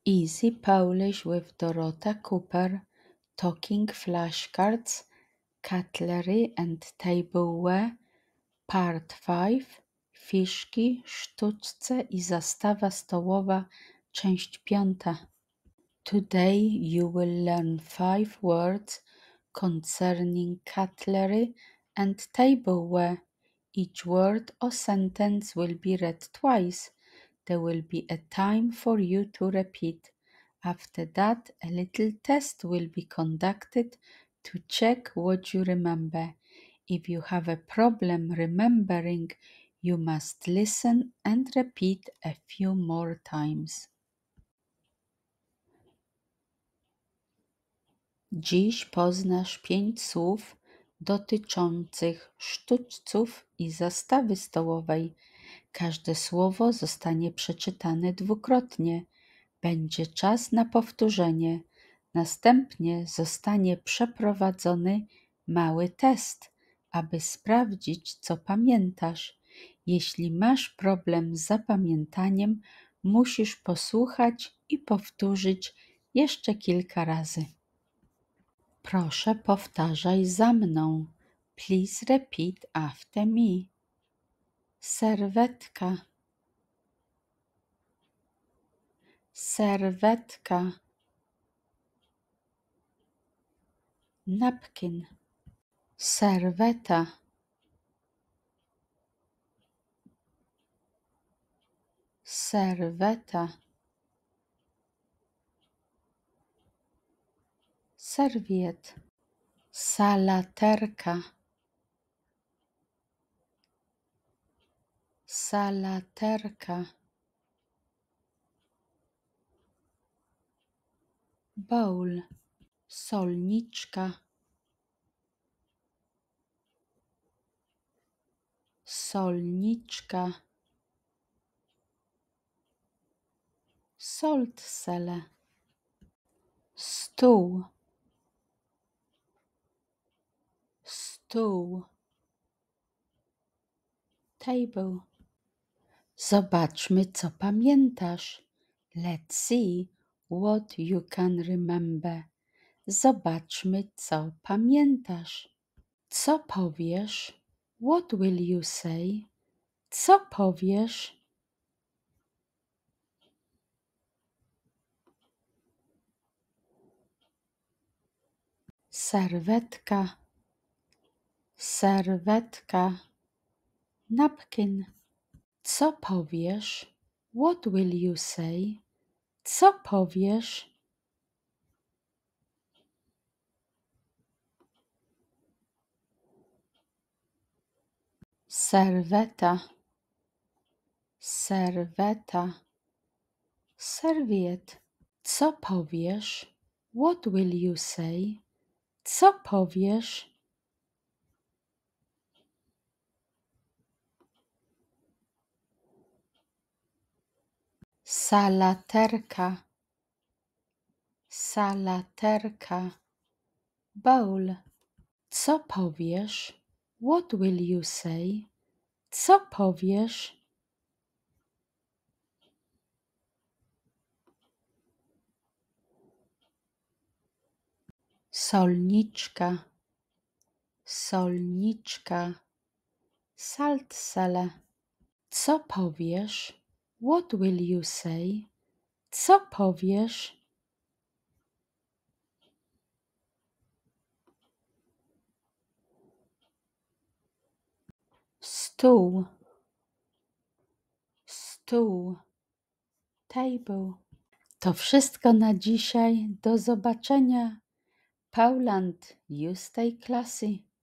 Easy Polish with Dorota Cooper, Talking Flashcards, Cutlery and Tableware, Part 5, Fiszki, sztuczce i zastawa stołowa, część 5. Today you will learn 5 words concerning cutlery and tableware. Each word or sentence will be read twice. There will be a time for you to repeat. After that, a little test will be conducted to check what you remember. If you have a problem remembering, you must listen and repeat a few more times. Dziś poznasz 5 słów dotyczących sztućców i zastawy stołowej. Każde słowo zostanie przeczytane dwukrotnie. Będzie czas na powtórzenie. Następnie zostanie przeprowadzony mały test, aby sprawdzić, co pamiętasz. Jeśli masz problem z zapamiętaniem, musisz posłuchać i powtórzyć jeszcze kilka razy. Proszę, powtarzaj za mną. Please repeat after me. Serwetka, serwetka. Napkin, serweta, serweta. Serviet, salaterka, salaterka. Bowl, solniczka, solniczka. Saltcelle, stół, stół. Table. Zobaczmy, co pamiętasz. Let's see what you can remember. Zobaczmy, co pamiętasz. Co powiesz? What will you say? Co powiesz? Serwetka, serwetka. Napkin. Co powiesz? What will you say? Co powiesz? Serweta, serweta. Serviet. Co powiesz? What will you say? Co powiesz? Salaterka, salaterka. Bowl. Co powiesz? What will you say? Co powiesz? Solniczka, solniczka. Saltcelle. Co powiesz? What will you say? Co powiesz? Stół, stół. Table. To wszystko na dzisiaj. Do zobaczenia. Pauland, you stay classy.